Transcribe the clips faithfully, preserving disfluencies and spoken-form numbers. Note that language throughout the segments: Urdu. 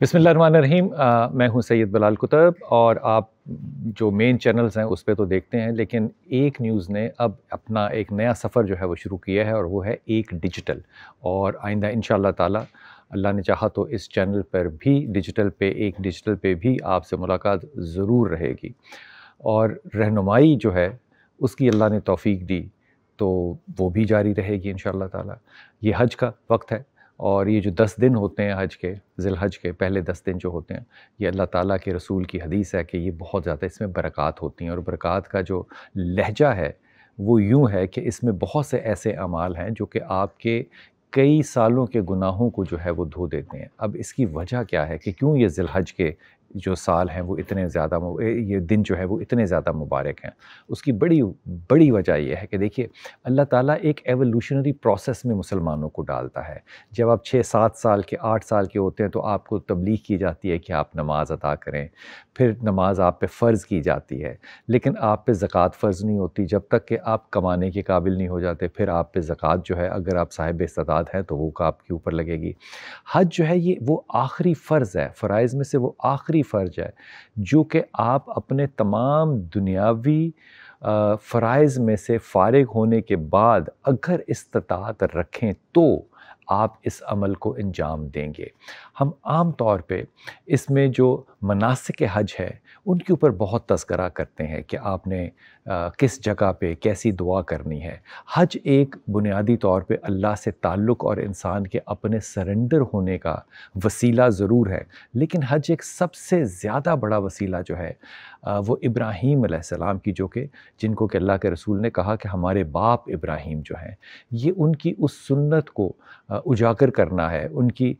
بسم اللہ الرحمن الرحیم۔ آ, میں ہوں سید بلال قطب، اور آپ جو مین چینلز ہیں اس پہ تو دیکھتے ہیں، لیکن ایک نیوز نے اب اپنا ایک نیا سفر جو ہے وہ شروع کیا ہے، اور وہ ہے ایک ڈیجیٹل۔ اور آئندہ انشاءاللہ تعالی اللہ نے چاہا تو اس چینل پر بھی ڈیجیٹل پہ ایک ڈیجیٹل پہ بھی آپ سے ملاقات ضرور رہے گی، اور رہنمائی جو ہے اس کی اللہ نے توفیق دی تو وہ بھی جاری رہے گی انشاءاللہ تعالی۔ یہ حج کا وقت ہے، اور یہ جو دس دن ہوتے ہیں حج کے، ذی الحج کے پہلے دس دن جو ہوتے ہیں، یہ اللہ تعالیٰ کے رسول کی حدیث ہے کہ یہ بہت زیادہ اس میں برکات ہوتی ہیں، اور برکات کا جو لہجہ ہے وہ یوں ہے کہ اس میں بہت سے ایسے اعمال ہیں جو کہ آپ کے کئی سالوں کے گناہوں کو جو ہے وہ دھو دیتے ہیں۔ اب اس کی وجہ کیا ہے کہ کیوں یہ ذی الحج کے جو سال ہیں وہ اتنے زیادہ یہ دن جو ہے وہ اتنے زیادہ مبارک ہیں؟ اس کی بڑی بڑی وجہ یہ ہے کہ دیکھیے، اللہ تعالیٰ ایک ایولیوشنری پروسیس میں مسلمانوں کو ڈالتا ہے۔ جب آپ چھ سات سال کے آٹھ سال کے ہوتے ہیں تو آپ کو تبلیغ کی جاتی ہے کہ آپ نماز ادا کریں، پھر نماز آپ پہ فرض کی جاتی ہے، لیکن آپ پہ زکوٰۃ فرض نہیں ہوتی جب تک کہ آپ کمانے کے قابل نہیں ہو جاتے۔ پھر آپ پہ زکوٰۃ جو ہے اگر آپ صاحب استطاعت ہیں تو وہ آپ کے اوپر لگے گی۔ حج جو ہے یہ وہ آخری فرض ہے، فرائض میں سے وہ آخری فرض ہے جو کہ آپ اپنے تمام دنیاوی فرائض میں سے فارغ ہونے کے بعد اگر استطاعت رکھیں تو آپ اس عمل کو انجام دیں گے۔ ہم عام طور پہ اس میں جو مناسک حج ہے ان کے اوپر بہت تذکرہ کرتے ہیں کہ آپ نے کس جگہ پہ کیسی دعا کرنی ہے۔ حج ایک بنیادی طور پہ اللہ سے تعلق اور انسان کے اپنے سرنڈر ہونے کا وسیلہ ضرور ہے، لیکن حج ایک سب سے زیادہ بڑا وسیلہ جو ہے وہ ابراہیم علیہ السلام کی، جو کہ جن کو کہ اللہ کے رسول نے کہا کہ ہمارے باپ ابراہیم جو ہیں، یہ ان کی اس سنت کو اجاگر کرنا ہے، ان کی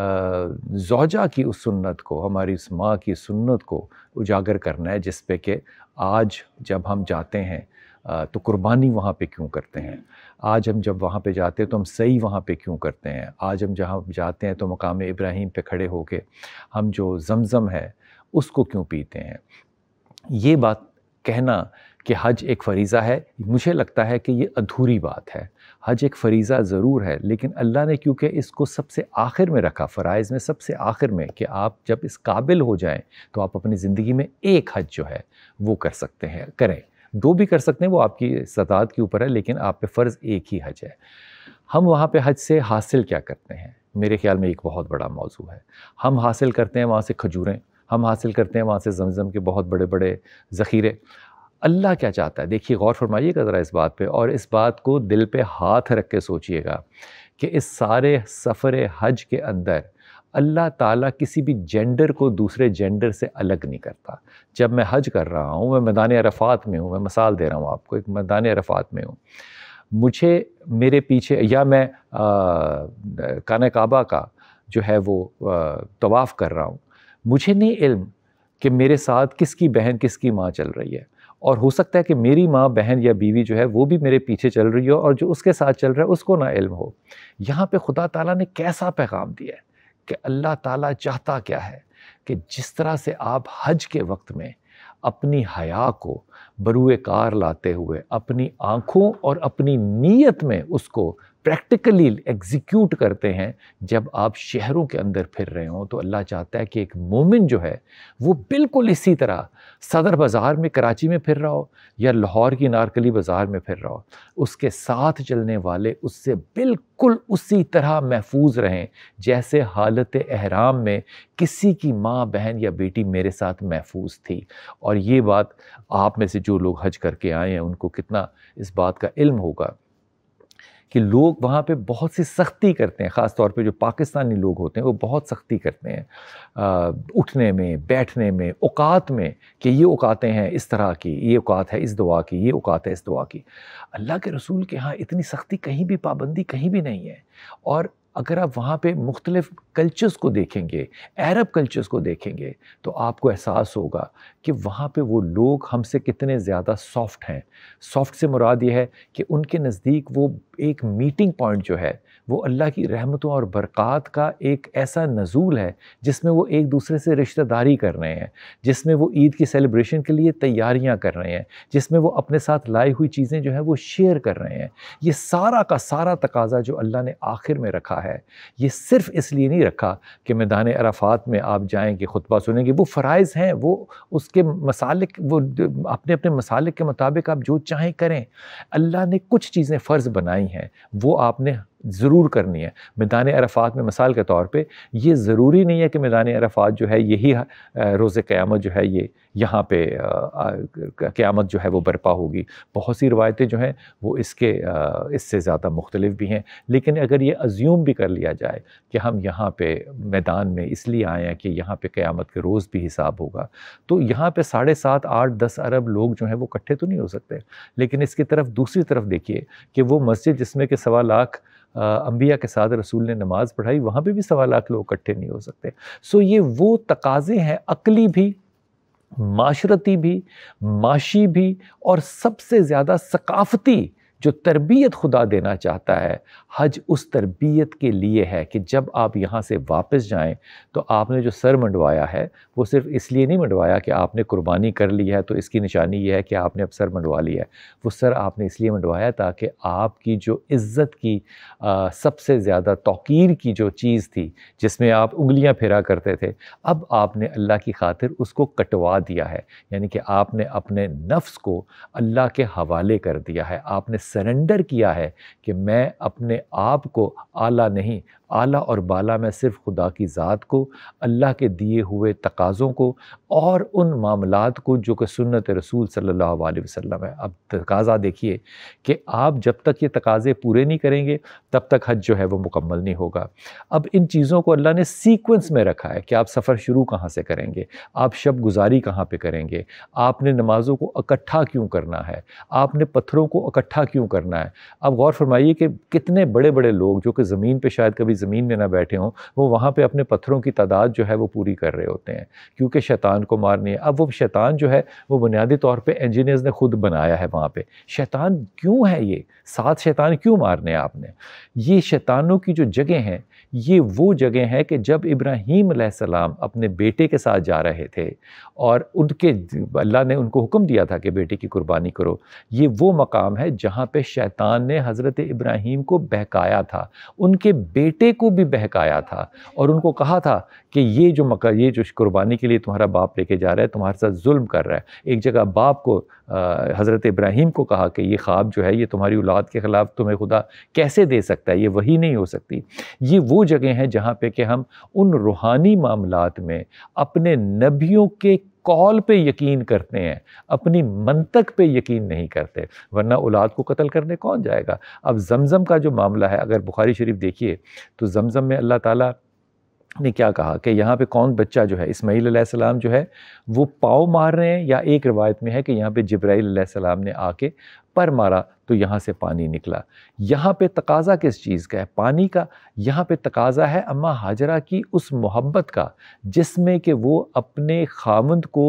زوجہ کی اس سنت کو، ہماری اس ماں کی سنت کو اجاگر کرنا ہے، جس پہ کہ آج جب ہم جاتے ہیں تو قربانی وہاں پہ کیوں کرتے ہیں، آج ہم جب وہاں پہ جاتے ہیں تو ہم صحیح وہاں پہ کیوں کرتے ہیں، آج ہم جہاں جاتے ہیں تو مقام ابراہیم پہ کھڑے ہو کے ہم جو زمزم ہے اس کو کیوں پیتے ہیں۔ یہ بات کہنا کہ حج ایک فریضہ ہے، مجھے لگتا ہے کہ یہ ادھوری بات ہے۔ حج ایک فریضہ ضرور ہے، لیکن اللہ نے کیونکہ اس کو سب سے آخر میں رکھا، فرائض میں سب سے آخر میں، کہ آپ جب اس قابل ہو جائیں تو آپ اپنی زندگی میں ایک حج جو ہے وہ کر سکتے ہیں، کریں، دو بھی کر سکتے ہیں، وہ آپ کی استطاعت کے اوپر ہے، لیکن آپ پہ فرض ایک ہی حج ہے۔ ہم وہاں پہ حج سے حاصل کیا کرتے ہیں؟ میرے خیال میں ایک بہت بڑا موضوع ہے۔ ہم حاصل کرتے ہیں وہاں سے کھجوریں، ہم حاصل کرتے ہیں وہاں سے زمزم کے بہت بڑے بڑے ذخیرے۔ اللہ کیا چاہتا ہے؟ دیکھیے، غور فرمائیے گا ذرا اس بات پہ، اور اس بات کو دل پہ ہاتھ رکھ کے سوچئے گا کہ اس سارے سفر حج کے اندر اللہ تعالیٰ کسی بھی جینڈر کو دوسرے جینڈر سے الگ نہیں کرتا۔ جب میں حج کر رہا ہوں، میں میدان عرفات میں ہوں، میں مثال دے رہا ہوں آپ کو، ایک میدان عرفات میں ہوں، مجھے میرے پیچھے، یا میں خانہ کعبہ کا جو ہے وہ طواف کر رہا ہوں، مجھے نہیں علم کہ میرے ساتھ کس کی بہن کس کی ماں چل رہی ہے، اور ہو سکتا ہے کہ میری ماں بہن یا بیوی جو ہے وہ بھی میرے پیچھے چل رہی ہو، اور جو اس کے ساتھ چل رہا ہے اس کو نہ علم ہو۔ یہاں پہ خدا تعالیٰ نے کیسا پیغام دیا ہے کہ اللہ تعالیٰ چاہتا کیا ہے کہ جس طرح سے آپ حج کے وقت میں اپنی حیا کو بروئے کار لاتے ہوئے اپنی آنکھوں اور اپنی نیت میں اس کو پریکٹیکلی ایگزیکیوٹ کرتے ہیں، جب آپ شہروں کے اندر پھر رہے ہوں، تو اللہ چاہتا ہے کہ ایک مومن جو ہے وہ بالکل اسی طرح صدر بازار میں کراچی میں پھر رہا ہو یا لاہور کی نارکلی بازار میں پھر رہا ہو، اس کے ساتھ چلنے والے اس سے بالکل اسی طرح محفوظ رہیں جیسے حالت احرام میں کسی کی ماں بہن یا بیٹی میرے ساتھ محفوظ تھی۔ اور یہ بات آپ میں سے جو لوگ حج کر کے آئے ہیں ان کو کتنا اس بات کا علم ہوگا کہ لوگ وہاں پہ بہت سی سختی کرتے ہیں، خاص طور پہ جو پاکستانی لوگ ہوتے ہیں وہ بہت سختی کرتے ہیں اٹھنے میں، بیٹھنے میں، اوقات میں، کہ یہ اوقاتیں ہیں اس طرح کی، یہ اوقات ہے اس دعا کی، یہ اوقات ہے اس دعا کی۔ اللہ کے رسول کے ہاں اتنی سختی کہیں بھی، پابندی کہیں بھی نہیں ہے۔ اور اگر آپ وہاں پہ مختلف کلچرز کو دیکھیں گے، عرب کلچرز کو دیکھیں گے، تو آپ کو احساس ہوگا کہ وہاں پہ وہ لوگ ہم سے کتنے زیادہ سافٹ ہیں۔ سافٹ سے مراد یہ ہے کہ ان کے نزدیک وہ ایک میٹنگ پوائنٹ جو ہے وہ اللہ کی رحمتوں اور برکات کا ایک ایسا نزول ہے جس میں وہ ایک دوسرے سے رشتہ داری کر رہے ہیں، جس میں وہ عید کی سیلیبریشن کے لیے تیاریاں کر رہے ہیں، جس میں وہ اپنے ساتھ لائی ہوئی چیزیں جو ہیں وہ شیئر کر رہے ہیں۔ یہ سارا کا سارا تقاضا جو اللہ نے آخر میں رکھا ہے، یہ صرف اس لیے نہیں رکھا کہ میدان عرفات میں آپ جائیں کہ خطبہ سنیں گے، وہ فرائض ہیں، وہ اس کے مسالک، وہ اپنے اپنے مسالک کے مطابق آپ جو چاہیں کریں۔ اللہ نے کچھ چیزیں فرض بنائی ہیں، وہ آپ نے ضرور کرنی ہے۔ میدان عرفات میں مثال کے طور پہ یہ ضروری نہیں ہے کہ میدان عرفات جو ہے یہی روز قیامت جو ہے یہ یہاں پہ قیامت جو ہے وہ برپا ہوگی۔ بہت سی روایتیں جو ہیں وہ اس کے اس سے زیادہ مختلف بھی ہیں، لیکن اگر یہ ازیوم بھی کر لیا جائے کہ ہم یہاں پہ میدان میں اس لیے آئے ہیں کہ یہاں پہ قیامت کے روز بھی حساب ہوگا، تو یہاں پہ ساڑھے سات آٹھ دس ارب لوگ جو ہیں وہ اکٹھے تو نہیں ہو سکتے۔ لیکن اس کی طرف دوسری طرف دیکھیے کہ وہ مسجد جس میں کہ سوا لاکھ انبیاء کے ساتھ رسول نے نماز پڑھائی، وہاں پہ بھی سوا لاکھ لوگ اکٹھے نہیں ہو سکتے۔ سو یہ وہ تقاضے ہیں، عقلی بھی، معاشرتی بھی، معاشی بھی، اور سب سے زیادہ ثقافتی جو تربیت خدا دینا چاہتا ہے۔ حج اس تربیت کے لیے ہے کہ جب آپ یہاں سے واپس جائیں تو آپ نے جو سر منڈوایا ہے وہ صرف اس لیے نہیں منڈوایا کہ آپ نے قربانی کر لی ہے تو اس کی نشانی یہ ہے کہ آپ نے اب سر منڈوا لیا ہے۔ وہ سر آپ نے اس لیے منڈوایا تاکہ آپ کی جو عزت کی آ, سب سے زیادہ توقیر کی جو چیز تھی جس میں آپ انگلیاں پھیرا کرتے تھے، اب آپ نے اللہ کی خاطر اس کو کٹوا دیا ہے، یعنی کہ آپ نے اپنے نفس کو اللہ کے حوالے کر دیا ہے۔ آپ نے سرنڈر کیا ہے کہ میں اپنے آپ کو اعلیٰ نہیں، اعلیٰ اور بالا میں صرف خدا کی ذات کو، اللہ کے دیے ہوئے تقاضوں کو، اور ان معاملات کو جو کہ سنت رسول صلی اللہ علیہ وسلم ہے۔ اب تقاضا دیکھیے کہ آپ جب تک یہ تقاضے پورے نہیں کریں گے تب تک حج جو ہے وہ مکمل نہیں ہوگا۔ اب ان چیزوں کو اللہ نے سیکوینس میں رکھا ہے کہ آپ سفر شروع کہاں سے کریں گے، آپ شب گزاری کہاں پہ کریں گے، آپ نے نمازوں کو اکٹھا کیوں کرنا ہے، آپ نے پتھروں کو اکٹھا کیوں کرنا ہے۔ اب غور فرمائیے کہ کتنے بڑے بڑے لوگ جو کہ زمین پہ شاید کبھی زمین میں نہ بیٹھے ہوں، وہ وہاں پہ اپنے پتھروں کی تعداد جو ہے وہ پوری کر رہے ہوتے ہیں کیونکہ شیطان کو مارنی ہے۔ اب وہ شیطان جو ہے وہ بنیادی طور پہ انجینئرز نے خود بنایا ہے وہاں پہ۔ شیطان کیوں ہے یہ؟ سات شیطان کیوں مارنے آپ نے؟ یہ شیطانوں کی جو جگہ ہیں یہ وہ جگہ ہیں کہ جب ابراہیم علیہ السلام اپنے بیٹے کے ساتھ جا رہے تھے اور ان کے اللہ نے ان کو حکم دیا تھا کہ بیٹے کی قربانی کرو، یہ وہ مقام ہے جہاں پہ شیطان نے حضرت ابراہیم کو بہکایا تھا، ان کے بیٹے کو بھی بہکایا تھا، اور ان کو کہا تھا کہ یہ جو مکہ یہ جو قربانی کے لیے تمہارا باپ لے کے جا رہا ہے تمہارے ساتھ ظلم کر رہا ہے۔ ایک جگہ باپ کو حضرت ابراہیم کو کہا کہ یہ خواب جو ہے یہ تمہاری اولاد کے خلاف تمہیں خدا کیسے دے سکتا ہے، یہ وہی نہیں ہو سکتی۔ یہ وہ جگہ ہیں جہاں پہ کہ ہم ان روحانی معاملات میں اپنے نبیوں کے قول پہ یقین کرتے ہیں، اپنی منطق پہ یقین نہیں کرتے، ورنہ اولاد کو قتل کرنے کون جائے گا۔ اب زمزم کا جو معاملہ ہے، اگر بخاری شریف دیکھیے تو زمزم میں اللہ تعالیٰ نے کیا کہا کہ یہاں پہ کون بچہ جو ہے اسماعیل علیہ السلام جو ہے وہ پاؤں مار رہے ہیں، یا ایک روایت میں ہے کہ یہاں پہ جبرائیل علیہ السلام نے آ کے پر مارا تو یہاں سے پانی نکلا۔ یہاں پہ تقاضا کس چیز کا ہے؟ پانی کا۔ یہاں پہ تقاضا ہے اماں ہاجرہ کی اس محبت کا جس میں کہ وہ اپنے خاوند کو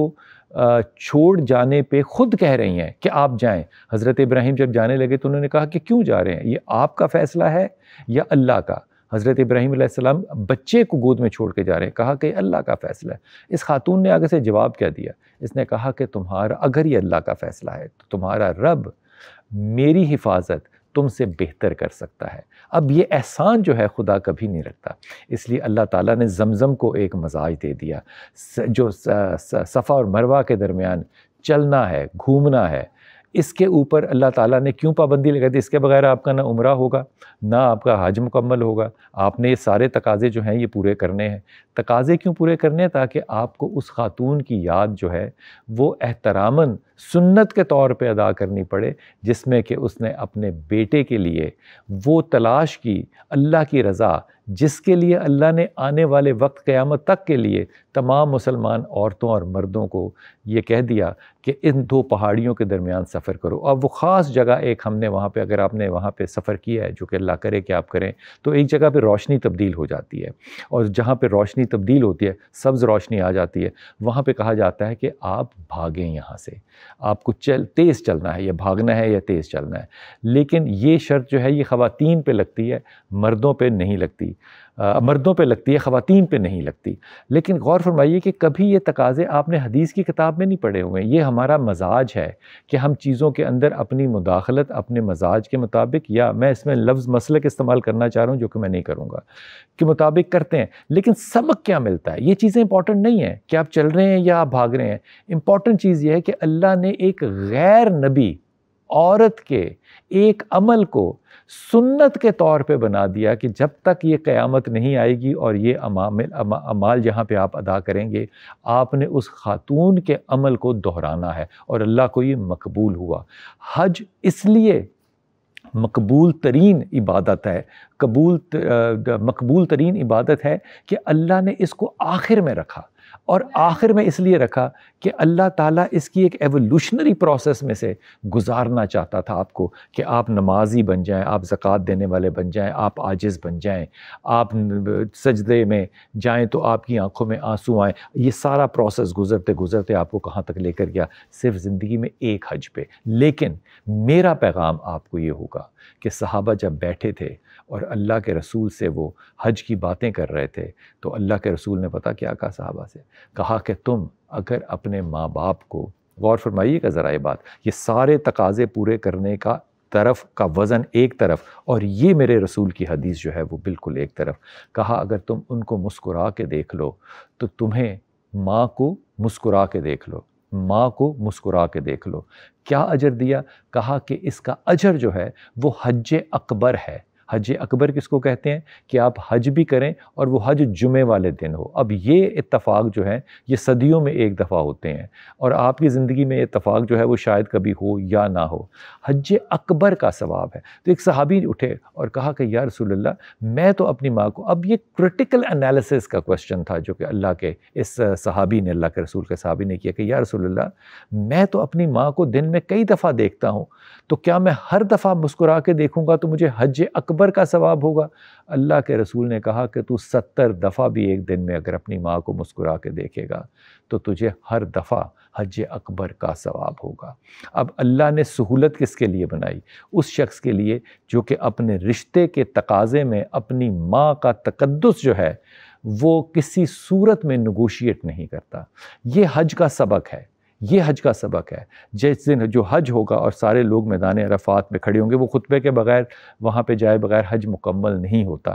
چھوڑ جانے پہ خود کہہ رہی ہیں کہ آپ جائیں۔ حضرت ابراہیم جب جانے لگے تو انہوں نے کہا کہ کیوں جا رہے ہیں، یہ آپ کا فیصلہ ہے یا اللہ کا؟ حضرت ابراہیم علیہ السلام بچے کو گود میں چھوڑ کے جا رہے ہیں، کہا کہ اللہ کا فیصلہ ہے۔ اس خاتون نے آگے سے جواب کیا دیا؟ اس نے کہا کہ تمہارا اگر یہ اللہ کا فیصلہ ہے تو تمہارا رب میری حفاظت تم سے بہتر کر سکتا ہے۔ اب یہ احسان جو ہے خدا کبھی نہیں رکھتا، اس لیے اللہ تعالیٰ نے زمزم کو ایک مزاج دے دیا۔ جو صفا اور مروہ کے درمیان چلنا ہے، گھومنا ہے، اس کے اوپر اللہ تعالیٰ نے کیوں پابندی لگا دی؟ اس کے بغیر آپ کا نہ عمرہ ہوگا نہ آپ کا حج مکمل ہوگا۔ آپ نے یہ سارے تقاضے جو ہیں یہ پورے کرنے ہیں۔ تقاضے کیوں پورے کرنے ہیں؟ تاکہ آپ کو اس خاتون کی یاد جو ہے وہ احتراماً سنت کے طور پہ ادا کرنی پڑے، جس میں کہ اس نے اپنے بیٹے کے لیے وہ تلاش کی اللہ کی رضا، جس کے لیے اللہ نے آنے والے وقت قیامت تک کے لیے تمام مسلمان عورتوں اور مردوں کو یہ کہہ دیا کہ ان دو پہاڑیوں کے درمیان سفر کرو۔ اور وہ خاص جگہ ایک ہم نے وہاں پہ، اگر آپ نے وہاں پہ سفر کیا ہے، جو کہ اللہ کرے کہ آپ کریں، تو ایک جگہ پہ روشنی تبدیل ہو جاتی ہے، اور جہاں پہ روشنی تبدیل ہوتی ہے، سبز روشنی آ جاتی ہے، وہاں پہ کہا جاتا ہے کہ آپ بھاگیں یہاں سے، آپ کو چل تیز چلنا ہے، یا بھاگنا ہے یا تیز چلنا ہے۔ لیکن یہ شرط جو ہے یہ خواتین پہ لگتی ہے، مردوں پہ نہیں لگتی۔ مردوں پہ لگتی ہے، خواتین پہ نہیں لگتی. لیکن غور فرمائیے کہ کبھی یہ تقاضے آپ نے حدیث کی کتاب میں نہیں پڑھے ہوئے ہیں. یہ ہمارا مزاج ہے کہ ہم چیزوں کے اندر اپنی مداخلت اپنے مزاج کے مطابق، یا میں اس میں لفظ مسلک استعمال کرنا چاہ رہا ہوں جو کہ میں نہیں کروں گا، کے مطابق کرتے ہیں. لیکن سبق کیا ملتا ہے؟ یہ چیزیں امپورٹنٹ نہیں ہیں کہ آپ چل رہے ہیں یا آپ بھاگ رہے ہیں. امپورٹنٹ چیز یہ ہے کہ اللہ نے ایک غیر نبی عورت کے ایک عمل کو سنت کے طور پہ بنا دیا کہ جب تک یہ قیامت نہیں آئے گی اور یہ اعمال جہاں پہ آپ ادا کریں گے، آپ نے اس خاتون کے عمل کو دہرانا ہے، اور اللہ کو یہ مقبول ہوا. حج اس لیے مقبول ترین عبادت ہے، قبول مقبول ترین عبادت ہے کہ اللہ نے اس کو آخر میں رکھا. اور آخر میں اس لیے رکھا کہ اللہ تعالیٰ اس کی ایک ایوولوشنری پروسیس میں سے گزارنا چاہتا تھا آپ کو، کہ آپ نمازی بن جائیں، آپ زکوٰۃ دینے والے بن جائیں، آپ عاجز بن جائیں، آپ سجدے میں جائیں تو آپ کی آنکھوں میں آنسو آئیں. یہ سارا پروسیس گزرتے گزرتے آپ کو کہاں تک لے کر گیا؟ صرف زندگی میں ایک حج پہ. لیکن میرا پیغام آپ کو یہ ہوگا کہ صحابہ جب بیٹھے تھے اور اللہ کے رسول سے وہ حج کی باتیں کر رہے تھے، تو اللہ کے رسول نے پتہ کیا کہا صحابہ سے؟ کہا کہ تم اگر اپنے ماں باپ کو، غور فرمائیے گا ذرا یہ بات، یہ سارے تقاضے پورے کرنے کا طرف کا وزن ایک طرف، اور یہ میرے رسول کی حدیث جو ہے وہ بالکل ایک طرف. کہا اگر تم ان کو مسکرا کے دیکھ لو تو تمہیں ماں کو مسکرا کے دیکھ لو، ماں کو مسکرا کے دیکھ لو. کیا اجر دیا؟ کہا کہ اس کا اجر جو ہے وہ حج اکبر ہے. حج اکبر کس کو کہتے ہیں؟ کہ آپ حج بھی کریں اور وہ حج جمعے والے دن ہو. اب یہ اتفاق جو ہے یہ صدیوں میں ایک دفعہ ہوتے ہیں، اور آپ کی زندگی میں یہ اتفاق جو ہے وہ شاید کبھی ہو یا نہ ہو. حج اکبر کا ثواب ہے. تو ایک صحابی اٹھے اور کہا کہ یا رسول اللہ، میں تو اپنی ماں کو، اب یہ کرٹیکل انالیسس کا کوشچن تھا جو کہ اللہ کے اس صحابی نے، اللہ کے رسول کے صحابی نے کیا کہ یا رسول اللہ، میں تو اپنی ماں کو دن میں کئی دفعہ دیکھتا ہوں، تو کیا میں ہر دفعہ مسکرا کے دیکھوں گا تو مجھے حج اکبر کا ثواب ہوگا؟ اللہ کے رسول نے کہا کہ تو ستر دفعہ بھی ایک دن میں اگر اپنی ماں کو مسکرا کے دیکھے گا تو تجھے ہر دفعہ حج اکبر کا ثواب ہوگا. اب اللہ نے سہولت کس کے لیے بنائی؟ اس شخص کے لیے جو کہ اپنے رشتے کے تقاضے میں اپنی ماں کا تقدس جو ہے وہ کسی صورت میں نیگوشیٹ نہیں کرتا. یہ حج کا سبق ہے، یہ حج کا سبق ہے. جس دن جو حج ہوگا اور سارے لوگ میدان عرفات میں کھڑے ہوں گے، وہ خطبے کے بغیر وہاں پہ جائے بغیر حج مکمل نہیں ہوتا.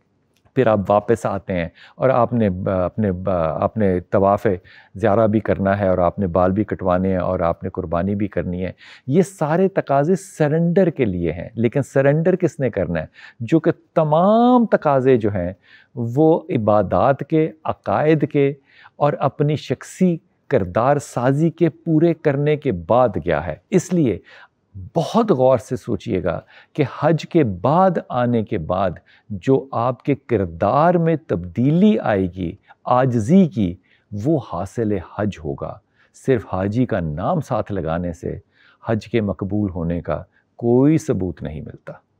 پھر آپ واپس آتے ہیں اور آپ نے اپنے آپ نے طواف زیارہ بھی کرنا ہے، اور آپ نے بال بھی کٹوانے ہیں، اور آپ نے قربانی بھی کرنی ہے. یہ سارے تقاضے سرنڈر کے لیے ہیں. لیکن سرنڈر کس نے کرنا ہے؟ جو کہ تمام تقاضے جو ہیں وہ عبادات کے، عقائد کے اور اپنی شخصی کردار سازی کے پورے کرنے کے بعد گیا ہے. اس لیے بہت غور سے سوچئے گا کہ حج کے بعد آنے کے بعد جو آپ کے کردار میں تبدیلی آئے گی، عاجزی کی، وہ حاصل حج ہوگا. صرف حاجی کا نام ساتھ لگانے سے حج کے مقبول ہونے کا کوئی ثبوت نہیں ملتا.